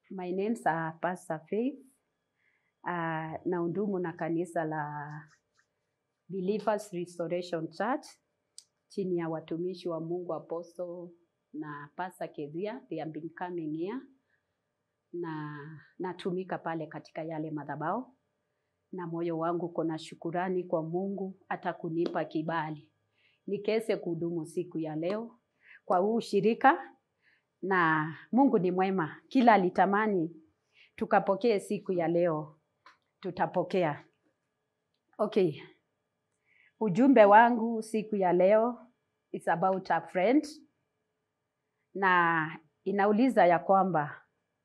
My name's Pastor Faith. Nahudumu na kanisa la Believers Restoration Church chini ya watumishi wa Mungu Apostle na Pastor Kezia. They have been coming here na natumika pale katika yale madhabahu, na moyo wangu kuna shukurani kwa Mungu hata kunipa kibali nikese kuhudumu siku ya leo kwa huu shirika. Na Mungu ni mwema, kila alitamani tukapokee siku ya leo tutapokea. Okay, ujumbe wangu siku ya leo is about a friend, na inauliza ya kwamba,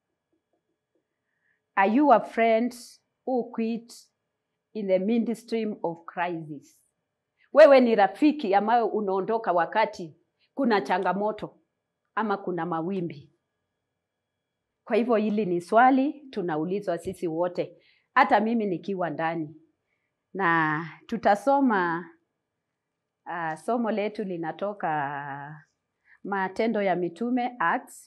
are you a friend who quit in the midstream of crisis? Wewe ni rafiki ambaye unaondoka wakati kuna changamoto ama kuna mawimbi. Kwa hivyo hili ni swali tunaulizwa sisi wote, hata mimi nikiwa ndani. Na tutasoma somo letu linatoka Matendo ya Mitume, Acts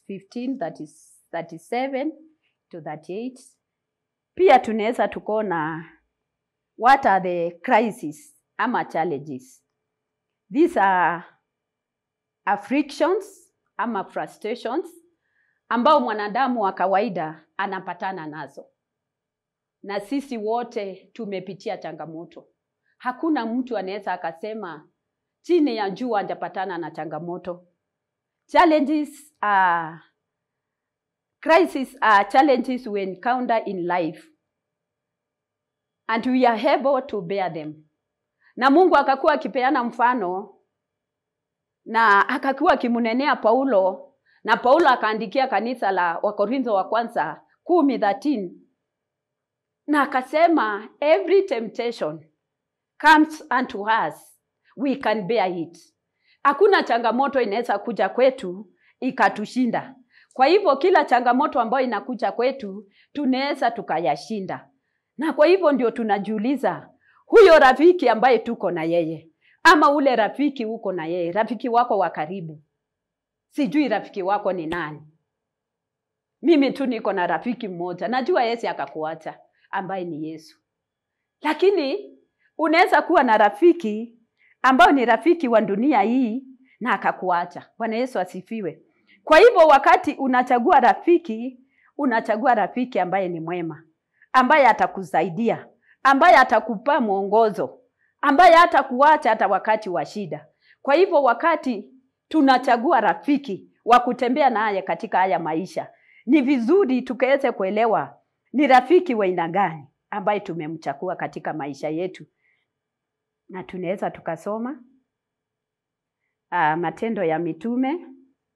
15:37 to 38. Pia tunaweza tukona what are the crises ama challenges. These are afflictions ama frustrations ambao mwanadamu wa kawaida anapatana nazo. Na sisi wote tumepitia changamoto. Hakuna mtu anaweza akasema chini ya jua hajapatana na changamoto. Challenges are crises are challenges we encounter in life, and we are able to bear them. Na Mungu akakuwa akipeana mfano na akakuwa akimunenea Paulo, na Paulo akaandikia kanisa la Wakorintho wa kwanza 10:13, na akasema every temptation comes unto us, we can bear it. Hakuna changamoto inaweza kuja kwetu ikatushinda. Kwa hivyo kila changamoto ambayo inakuja kwetu tunaweza tukayashinda. Na kwa hivyo ndio tunajiuliza, huyo rafiki ambaye tuko na yeye, ama ule rafiki uko na yeye, rafiki wako wa karibu. Sijui rafiki wako ni nani. Mimi tu niko na rafiki mmoja, najua Yesu akakuacha, ambaye ni Yesu. Lakini unaweza kuwa na rafiki ambao ni rafiki wa dunia hii na akakuacha. Bwana Yesu asifiwe. Kwa hivyo wakati unachagua rafiki ambaye ni mwema, ambaye atakusaidia, ambaye atakupa mwongozo, ambaye hatakuacha hata wakati wa shida. Kwa hivyo wakati tunachagua rafiki wa kutembea naye katika haya maisha, ni vizuri tukaweze kuelewa ni rafiki wa aina gani ambaye tumemchagua katika maisha yetu. Na tunaweza tukasoma Matendo ya Mitume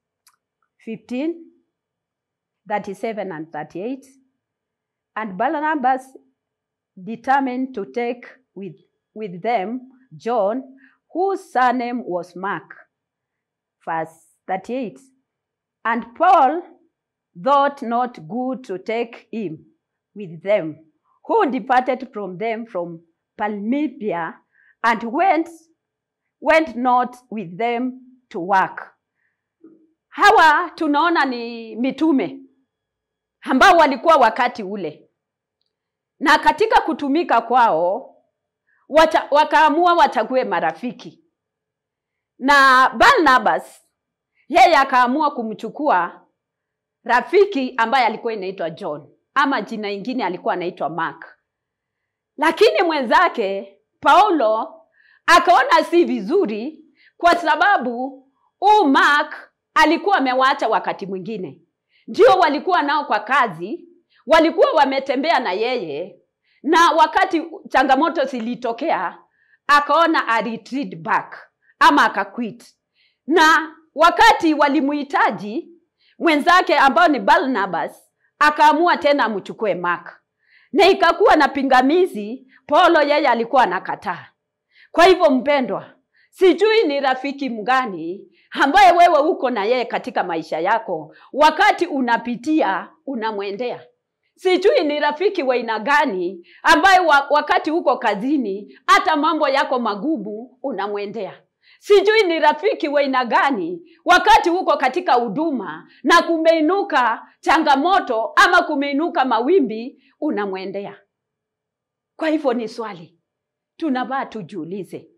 15:37 and 38. And Barnabas determined to take with them John, whose surname was Mark. Verse 38. And Paul thought not good to take him with them, who departed from them from Palmyra, and went not with them to work. Hawa tunaona ni mitume ambao walikuwa wakati ule, na katika kutumika kwao wakaamua wachague marafiki. Na Barnabas yeye akaamua kumchukua rafiki ambaye alikuwa anaitwa John, ama jina ingine alikuwa anaitwa Mark. Lakini mwenzake Paulo akaona si vizuri, kwa sababu Mark alikuwa amewaacha wakati mwingine. Ndio walikuwa nao kwa kazi, walikuwa wametembea na yeye, na wakati changamoto zilitokea akaona a retreat back ama akaquit. Na wakati walimuhitaji mwenzake ambao ni Barnabas, akaamua tena amchukue Mark. Na ikakuwa na pingamizi, Paulo yeye alikuwa anakataa. Kwa hivyo mpendwa, sijui ni rafiki mgani ambaye wewe uko na yeye katika maisha yako, wakati unapitia unamwendea. Sijui ni rafiki wa aina gani ambaye wakati uko kazini hata mambo yako magumu unamwendea. Sijui ni rafiki wa aina gani wakati uko katika huduma na kumeinuka changamoto ama kumeinuka mawimbi unamwendea. Kwa hivyo ni swali tunafaa tujiulize,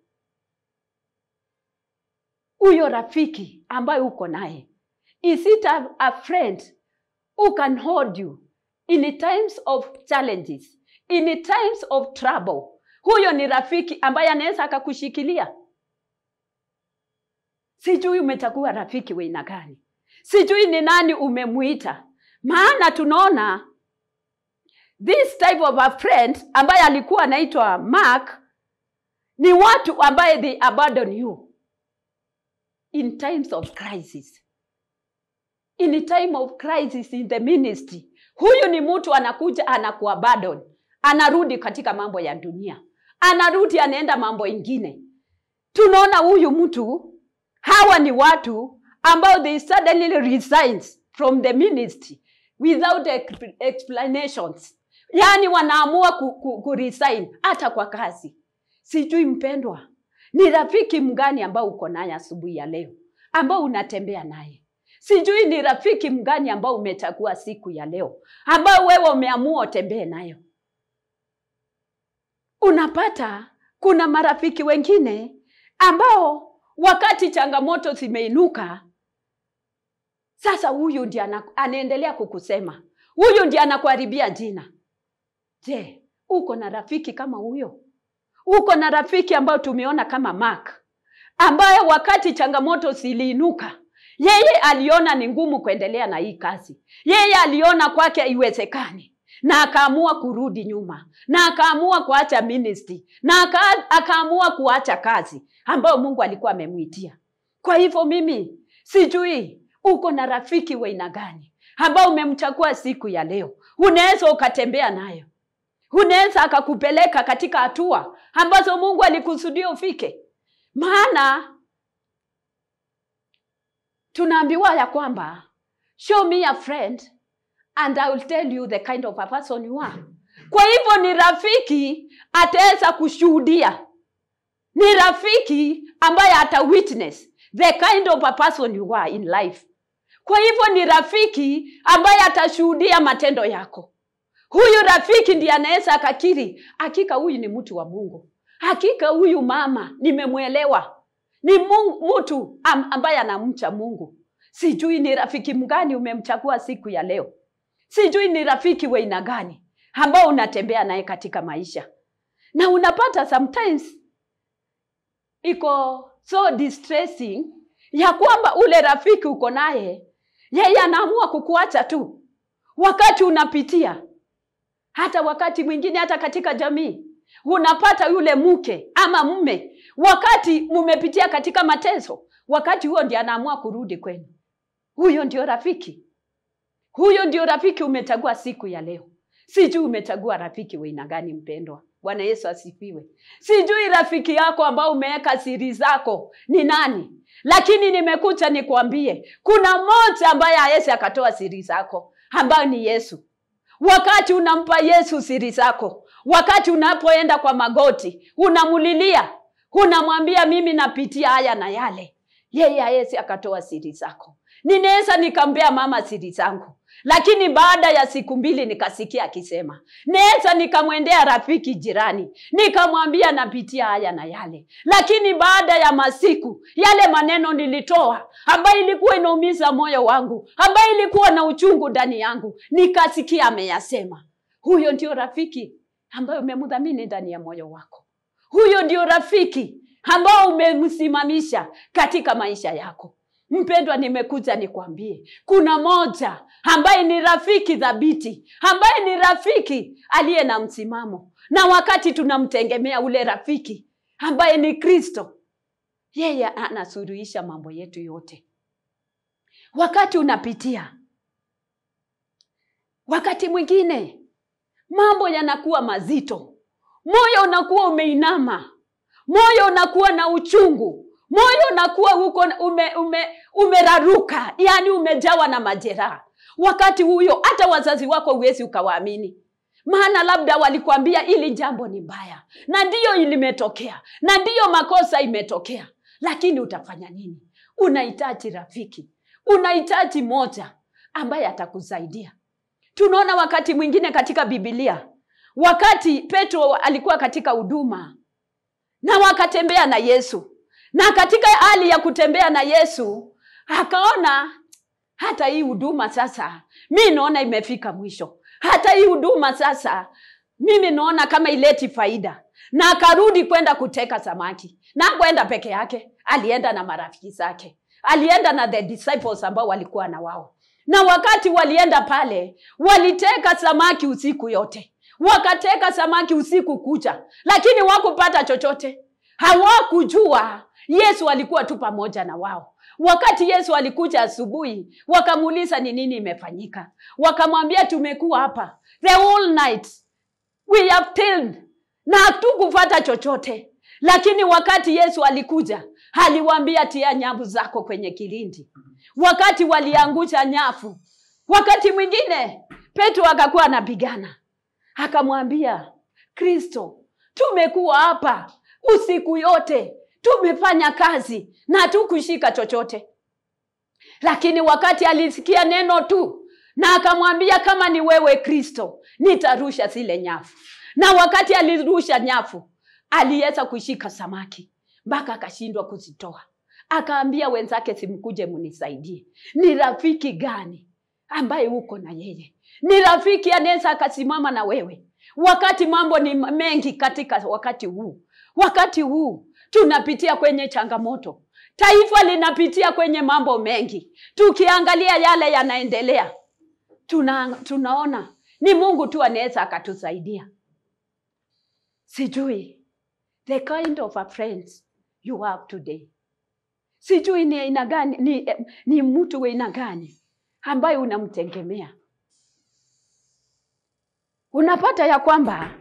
huyo rafiki ambaye uko naye, is it a friend who can hold you in times of challenges, in times of trouble? Huyo ni rafiki ambaye anaweza akakushikilia. Sijui umechagua rafiki wa aina gani. Sijui ni nani umemuita. Maana tunaona this type of a friend ambaye alikuwa anaitwa Mark, ni watu ambaye they abandon you in times of crisis. In time of crisis in the ministry, huyu ni mtu anakuja anakuabandon. Anarudi katika mambo ya dunia. Anarudi anaenda mambo ingine. Tunaona huyu mtu, hawa ni watu ambao they suddenly resigns from the ministry without explanations. Yani wanaamua kuresign hata kwa kazi. Sijui mpendwa, ni rafiki mgani ambao uko naye asubuhi ya leo, ambao unatembea naye? Sijui ni rafiki mgani ambao umechagua siku ya leo, ambao wewe umeamua utembee nayo. Unapata kuna marafiki wengine ambao wakati changamoto zimeinuka, sasa huyu ndiye anaendelea kukusema. Huyu ndiye anakuharibia jina. Je, uko na rafiki kama huyo? Uko na rafiki ambao tumeona kama Mark, ambaye wakati changamoto ziliinuka, yeye aliona ni ngumu kuendelea na hii kazi. Yeye aliona kwake haiwezekani, na akaamua kurudi nyuma, na akaamua kuacha ministry, na akaamua kuacha kazi ambayo Mungu alikuwa amemuitia. Kwa hivyo mimi sijui uko na rafiki wa aina gani ambao umemchagua siku ya leo. Unaweza ukatembea nayo. Unaweza akakupeleka katika hatua ambazo Mungu alikusudia ufike. Maana tunaambiwa ya kwamba show me a friend and I will tell you the kind of a person you are. Kwa hivyo ni rafiki ataweza kushuhudia. Ni rafiki ambaye ata witness the kind of a person you are in life. Kwa hivyo ni rafiki ambaye atashuhudia matendo yako. Huyu rafiki ndiye anaweza akakiri, hakika huyu ni mtu wa Mungu. Hakika huyu mama nimemuelewa. Ni mtu ambaye anamcha Mungu. Sijui ni rafiki mgani umemchagua siku ya leo. Sijui ni rafiki wa aina gani ambao unatembea naye katika maisha. Na unapata sometimes iko so distressing ya kwamba ule rafiki uko naye, yeye anaamua kukuacha tu wakati unapitia. Hata wakati mwingine hata katika jamii unapata yule mke ama mume, wakati mumepitia katika mateso, wakati huo ndiye anaamua kurudi kwenu. Huyo ndio rafiki. Huyo ndio rafiki umechagua siku ya leo. Sijui umechagua rafiki wa aina gani mpendwa. Bwana Yesu asifiwe. Sijui rafiki yako ambao umeweka siri zako ni nani. Lakini nimekuja nikwambie, kuna mmoja ambaye hawezi akatoa siri zako, ambaye ni Yesu. Wakati unampa Yesu siri zako, wakati unapoenda kwa magoti, unamulilia, unamwambia mimi napitia haya na yale, yeye hawezi akatoa siri zako. Ninaweza nikambea mama siri zangu, lakini baada ya siku 2 nikasikia akisema. Naweza nikamwendea rafiki jirani, nikamwambia napitia haya na yale, lakini baada ya masiku yale maneno nilitoa ambayo ilikuwa inaumiza moyo wangu, ambayo ilikuwa na uchungu ndani yangu, nikasikia ameyasema. Huyo ndio rafiki ambaye umemdhamini ndani ya moyo wako. Huyo ndio rafiki ambao umemsimamisha katika maisha yako. Mpendwa, nimekuja nikwambie, kuna moja ambaye ni rafiki thabiti, ambaye ni rafiki aliye na msimamo. Na wakati tunamtegemea ule rafiki ambaye ni Kristo, yeye anasuluhisha mambo yetu yote. Wakati unapitia, wakati mwingine mambo yanakuwa mazito, moyo unakuwa umeinama, moyo unakuwa na uchungu, moyo unakuwa uko umeraruka, yani umejawa na majeraha. Wakati huyo hata wazazi wako huwezi ukawaamini. Maana labda walikwambia ili jambo ni mbaya, na ndiyo ilimetokea, na ndiyo makosa imetokea. Lakini utafanya nini? Unahitaji rafiki. Unahitaji moja ambaye atakusaidia. Tunaona wakati mwingine katika Biblia, wakati Petro alikuwa katika huduma na wakatembea na Yesu. Na katika hali ya kutembea na Yesu, akaona hata hii huduma sasa, mimi naona imefika mwisho. Hata hii huduma sasa, mimi naona kama ileti faida. Na akarudi kwenda kuteka samaki. Na kwenda peke yake, alienda na marafiki zake. Alienda na the disciples ambao walikuwa na wao. Na wakati walienda pale, waliteka samaki usiku yote. Wakateka samaki usiku kucha, lakini hawakupata chochote. Hawakujua Yesu alikuwa tu pamoja na wao. Wakati Yesu alikuja asubuhi, wakamuuliza ni nini imefanyika. Wakamwambia tumekuwa hapa the whole night. We have toiled na hatukupata chochote. Lakini wakati Yesu alikuja, aliwaambia tia nyavu zako kwenye kilindi. Wakati waliangusha nyavu, wakati mwingine Petro akakuwa anapigana. Akamwambia, Kristo, tumekuwa hapa usiku yote, tumefanya kazi na hatukushika chochote. Lakini wakati alisikia neno tu, na akamwambia kama ni wewe Kristo, nitarusha zile nyavu. Na wakati alirusha nyavu, aliweza kushika samaki mpaka akashindwa kuzitoa. Akaambia wenzake, simkuje munisaidie. Ni rafiki gani ambaye uko na yeye? Ni rafiki anaweza akasimama na wewe wakati mambo ni mengi katika wakati huu. Wakati huu tunapitia kwenye changamoto. Taifa linapitia kwenye mambo mengi. Tukiangalia yale yanaendelea, tunaona ni Mungu tu anaweza akatusaidia. Sijui the kind of a friends you have today. Sijui ni aina gani, ni mtu wa aina gani ambaye unamtegemea. Unapata ya kwamba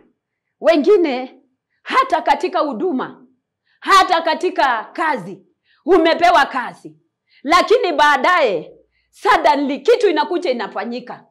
wengine hata katika huduma, hata katika kazi, umepewa kazi, lakini baadaye suddenly kitu inakuja inafanyika.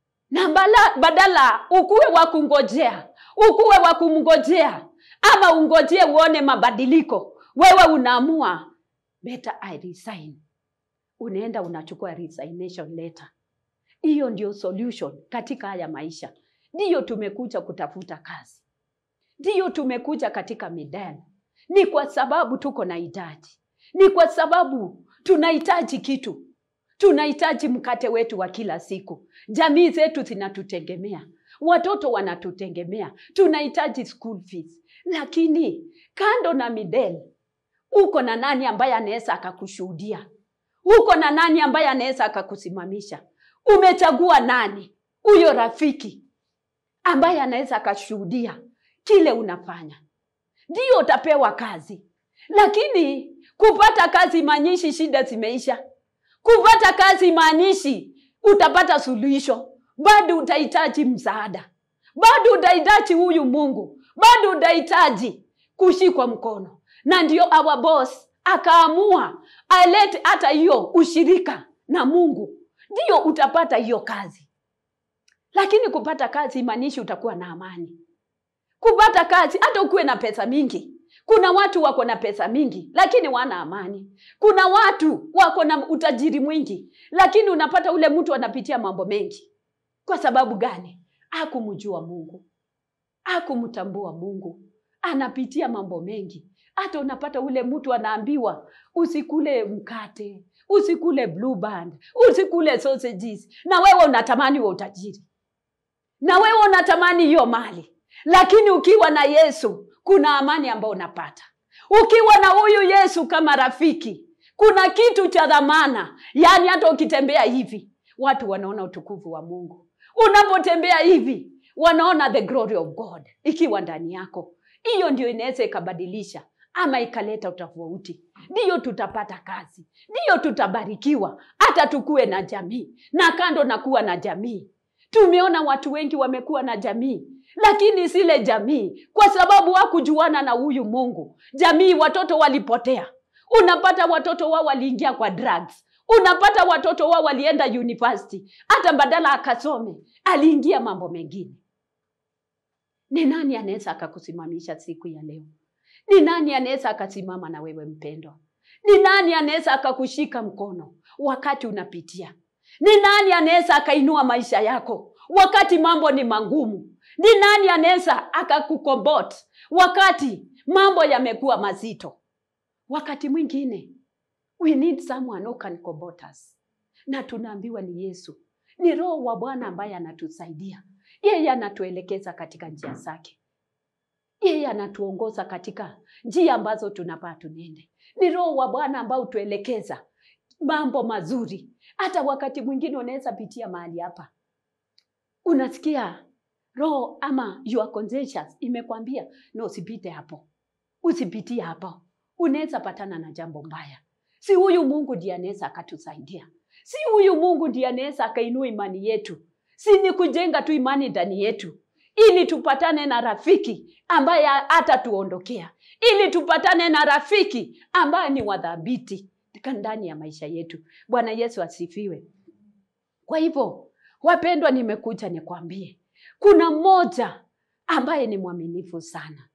Na badala ukuwe wa kungojea, ukuwe wa kumngojea ama ungojee uone mabadiliko, wewe unaamua better I resign. Unaenda unachukua resignation letter. Hiyo ndio solution katika haya maisha. Ndio tumekuja kutafuta kazi. Ndio tumekuja katika midani. Ni kwa sababu tuko na hitaji. Ni kwa sababu tunahitaji kitu. Tunahitaji mkate wetu wa kila siku. Jamii zetu zinatutegemea. Watoto wanatutegemea. Tunahitaji school fees. Lakini kando na mideni, uko na nani ambaye anaweza akakushuhudia? Uko na nani ambaye anaweza akakusimamisha? Umechagua nani? Huyo rafiki ambaye anaweza akashuhudia kile unafanya. Ndio utapewa kazi. Lakini kupata kazi maanishi shida zimeisha. Kupata kazi maanishi utapata suluhisho. Bado utahitaji msaada. Bado utahitaji huyu Mungu. Bado utahitaji kushikwa mkono. Na ndio our boss akaamua alete hata hiyo ushirika na Mungu. Ndio utapata hiyo kazi. Lakini kupata kazi maanishi utakuwa na amani. Kupata kazi hata ukuwe na pesa mingi. Kuna watu wako na pesa mingi lakini wana amani. Kuna watu wako na utajiri mwingi lakini unapata ule mtu anapitia mambo mengi. Kwa sababu gani? Hakumjua Mungu. Hakumtambua Mungu. Anapitia mambo mengi. Hata unapata ule mtu anaambiwa usikule mkate, usikule blue band, usikule sausages. Na wewe unatamani wa utajiri. Na wewe unatamani hiyo mali. Lakini ukiwa na Yesu, kuna amani ambayo unapata. Ukiwa na huyu Yesu kama rafiki, kuna kitu cha dhamana. Yaani hata ukitembea hivi, watu wanaona utukufu wa Mungu. Unapotembea hivi, wanaona the glory of God ikiwa ndani yako. Hiyo ndio inaweza ikabadilisha ama ikaleta utofauti. Ndio tutapata kazi. Ndio tutabarikiwa. Hata tukue na jamii. Na kando na kuwa na jamii, tumeona watu wengi wamekuwa na jamii. Lakini zile jamii, kwa sababu hawakujuana na huyu Mungu, jamii watoto walipotea. Unapata watoto wao waliingia kwa drugs. Unapata watoto wao walienda university. Hata badala akasome, aliingia mambo mengine. Ni nani anaweza akakusimamisha siku ya leo? Ni nani anaweza akasimama na wewe mpendwa? Ni nani anaweza akakushika mkono wakati unapitia? Ni nani anaweza akainua maisha yako wakati mambo ni magumu? Ni nani anaweza akakukombot wakati mambo yamekuwa mazito? Wakati mwingine we need someone who can comfort us. Na tunaambiwa ni Yesu. Ni Roho wa Bwana ambaye anatusaidia. Yeye anatuelekeza katika njia zake. Yeye anatuongoza katika njia ambazo tunafaa tunende. Ni Roho wa Bwana ambao tuelekeza mambo mazuri. Hata wakati mwingine unaweza pitia mahali hapa, unasikia roho ama your conscience imekwambia no, usipite hapo, usipitie hapo, unaweza patana na jambo mbaya. Si huyu Mungu ndiye anaweza akatusaidia? Si huyu Mungu ndiye anaweza akainua imani yetu? Si ni kujenga tu imani ndani yetu ili tupatane na rafiki ambaye hata tuondokea, ili tupatane na rafiki ambaye ni wadhabiti ndani ya maisha yetu. Bwana Yesu asifiwe. Kwa hivyo, wapendwa, nimekuja nikwambie kuna mmoja ambaye ni mwaminifu sana.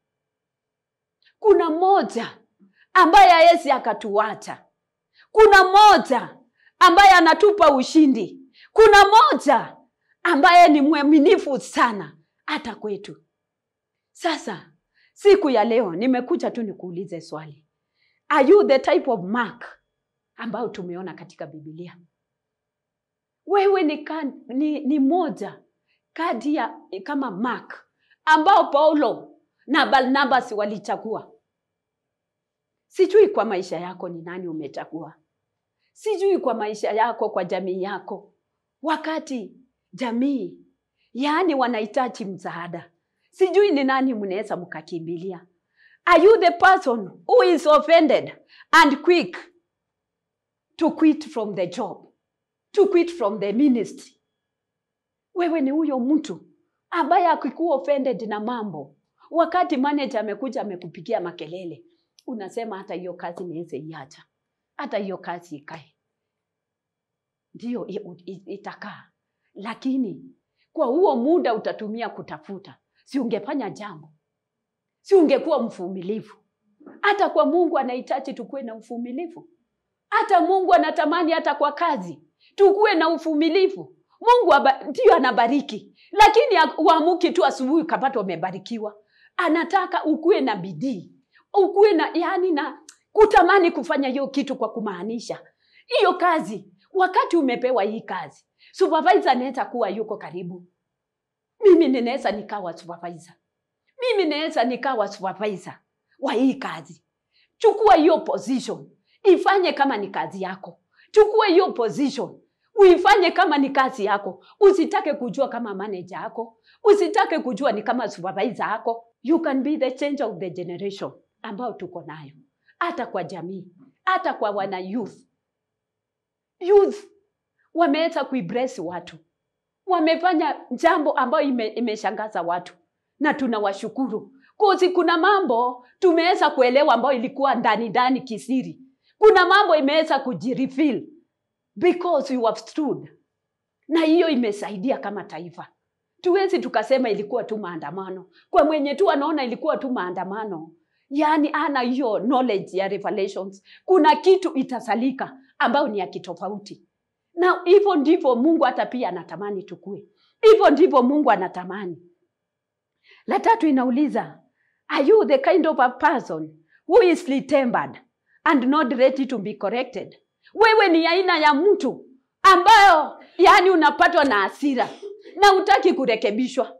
Kuna mmoja ambaye hawezi akatuacha. Kuna mmoja ambaye anatupa ushindi. Kuna mmoja ambaye ni mwaminifu sana hata kwetu. Sasa siku ya leo nimekuja tu nikuulize swali. Are you the type of Mark ambao tumeona katika Biblia? Wewe ni moja kati ya kama Mark ambao Paulo na Barnabas walichagua? Sijui kwa maisha yako ni nani umechagua. Sijui kwa maisha yako, kwa jamii yako, wakati jamii yaani wanahitaji msaada, sijui ni nani mnaweza mkakimbilia. Are you the person who is offended and quick to quit from the job, to quit from the ministry? Wewe ni huyo mtu ambaye akikuwa offended na mambo, wakati manager amekuja amekupigia makelele, unasema hata hiyo kazi niweze iacha, hata hiyo kazi ikae. Ndio itakaa, lakini kwa huo muda utatumia kutafuta, si ungefanya jambo, si ungekuwa mvumilivu? Hata kwa Mungu anahitaji tukue na uvumilivu. Hata Mungu anatamani hata kwa kazi tukue na uvumilivu. Mungu ndio anabariki, lakini uamuki tu asubuhi kapata umebarikiwa. Anataka ukue na bidii, ukue na na kutamani kufanya hiyo kitu, kwa kumaanisha hiyo kazi. Wakati umepewa hii kazi, supervisor anaweza kuwa yuko karibu. Mimi ninaweza nikawa supervisor. Mimi naweza nikawa supervisor wa hii kazi. Chukua hiyo position, ifanye kama ni kazi yako. Chukua hiyo position, uifanye kama ni kazi yako. Usitake kujua kama manager yako, usitake kujua ni kama supervisor yako. You can be the change of the generation ambao tuko nayo, hata kwa jamii, hata kwa wana youth. Youth wameweza kuimpress watu, wamefanya jambo ambayo imeshangaza watu, na tunawashukuru. Kuna mambo tumeweza kuelewa ambayo ilikuwa ndani kisiri. Kuna mambo imeweza kujireveal because you have stood. Na hiyo imesaidia kama taifa. Tuwezi tukasema ilikuwa tu maandamano. Kwa mwenye tu anaona ilikuwa tu maandamano, yaani ana hiyo knowledge ya revelations, kuna kitu itasalika ambao ni ya kitofauti. Na hivyo ndivyo Mungu hata pia anatamani tukue. Hivyo ndivyo Mungu anatamani. La tatu inauliza, are you the kind of a person who is sweet-tempered and not ready to be corrected? Wewe ni aina ya mtu ambayo yaani unapatwa na hasira na hutaki kurekebishwa.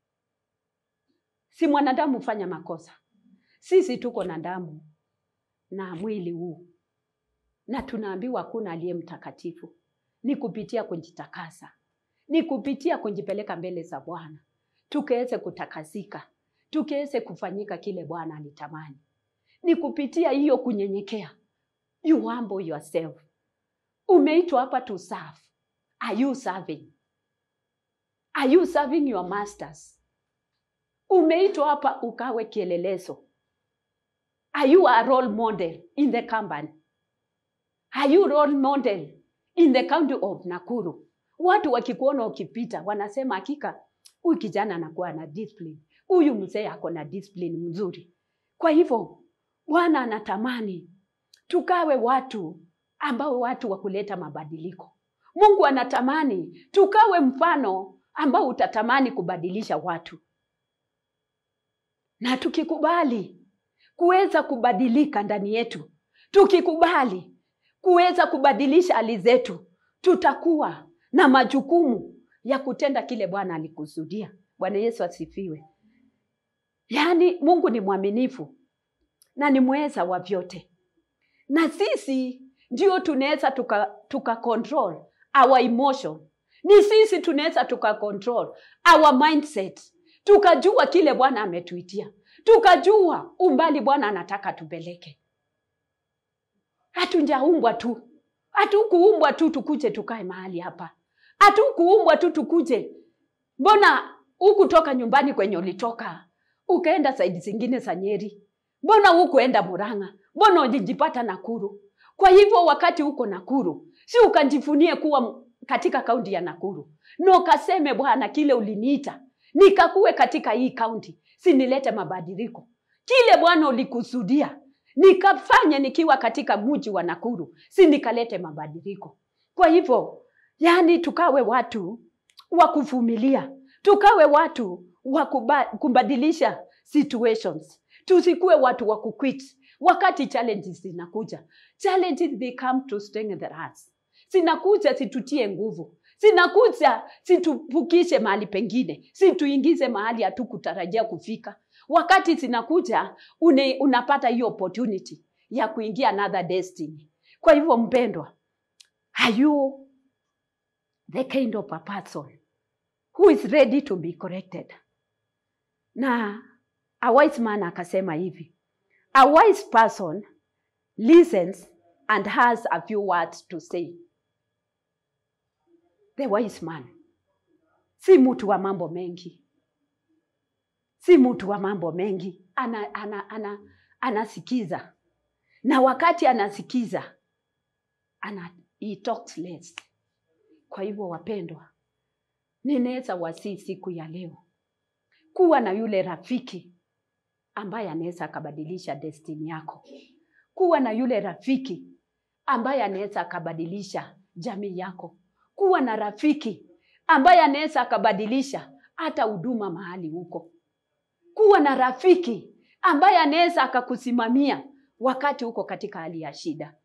Si mwanadamu hufanya makosa. Sisi tuko na damu na mwili huu, na tunaambiwa hakuna aliye mtakatifu. Ni kupitia kujitakasa, ni kupitia kujipeleka mbele za Bwana, tukaweze kutakasika, tukaweze kufanyika kile Bwana alitamani. Ni kupitia hiyo kunyenyekea. You humble yourself. Umeitwa hapa to serve. Are you serving? Are you serving your masters? Umeitwa hapa ukawe kielelezo. Are you a role model in the company? Are you role model in the county of Nakuru? Watu wakikuona ukipita wanasema hakika huyu kijana anakuwa na discipline, huyu mzee ako na discipline mzuri. Kwa hivyo Bwana anatamani tukawe watu ambao watu wa kuleta mabadiliko. Mungu anatamani tukawe mfano ambao utatamani kubadilisha watu. Na tukikubali kuweza kubadilika ndani yetu, tukikubali kuweza kubadilisha hali zetu, tutakuwa na majukumu ya kutenda kile Bwana alikusudia. Bwana Yesu asifiwe. Yaani Mungu ni mwaminifu na ni mweza wa vyote. Na sisi ndio tunaweza tuka control our emotion. Ni sisi tunaweza tuka control our mindset. Tukajua kile Bwana ametuitia. Tukajua umbali Bwana anataka tupeleke. Hatujaumbwa tu. Hatukuumbwa tu tukuje tukae mahali hapa. Hatukuumbwa tu tukuje. Mbona hukutoka nyumbani kwenye ulitoka? Ukaenda saidi zingine za Nyeri. Mbona hukuenda Murang'a? Mbona ujijipata Nakuru? Kwa hivyo wakati uko Nakuru, si ukajifunie kuwa katika kaunti ya Nakuru. No, kaseme Bwana kile uliniita, nikakuwe katika hii kaunti, si nilete mabadiliko. Kile Bwana ulikusudia, nikafanye nikiwa katika mji wa Nakuru, si nikalete mabadiliko. Kwa hivyo, yani tukawe watu wa kuvumilia, tukawe watu wa kubadilisha situations. Tusikuwe watu wa kuquit wakati challenges zinakuja. Challenges they come to strengthen us. Zinakuja situtie nguvu. Zinakuja situpukishe mahali pengine. Situingize mahali hatukutarajia kufika. Wakati zinakuja unapata hiyo opportunity ya kuingia another destiny. Kwa hivyo mpendwa, are you the kind of a person who is ready to be corrected? Na a wise man akasema hivi, a wise person listens and has a few words to say. The wise man si mtu wa mambo mengi. Si mtu wa mambo mengi. Anasikiza. Na wakati anasikiza, he talks less. Kwa hivyo wapendwa, ninaweza wasi siku ya leo kuwa na yule rafiki ambaye anaweza akabadilisha destiny yako. Kuwa na yule rafiki ambaye anaweza akabadilisha jamii yako. Kuwa na rafiki ambaye anaweza akabadilisha hata huduma mahali huko. Kuwa na rafiki ambaye anaweza akakusimamia wakati uko katika hali ya shida.